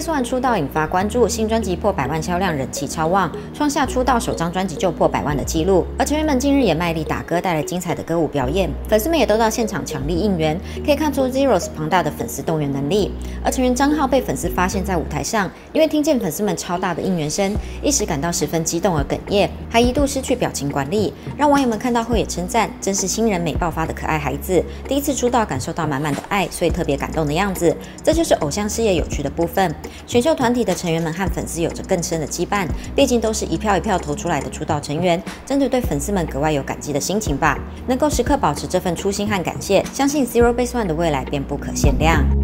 Base One 出道引发关注，新专辑破100万销量，人气超旺，创下出道首张专辑就破100万的纪录。而成员们近日也卖力打歌，带来精彩的歌舞表演，粉丝们也都到现场强力应援，可以看出 Zeros 庞大的粉丝动员能力。而成员张浩被粉丝发现在舞台上，因为听见粉丝们超大的应援声，一时感到十分激动而哽咽，还一度失去表情管理，让网友们看到后也称赞，真是新人美爆发的可爱孩子，第一次出道感受到满满的爱，所以特别感动的样子。这就是偶像事业有趣的部分。选秀团体的成员们和粉丝有着更深的羁绊，毕竟都是一票一票投出来的出道成员，真的对粉丝们格外有感激的心情吧。能够时刻保持这份初心和感谢，相信 Zero Base One 的未来便不可限量。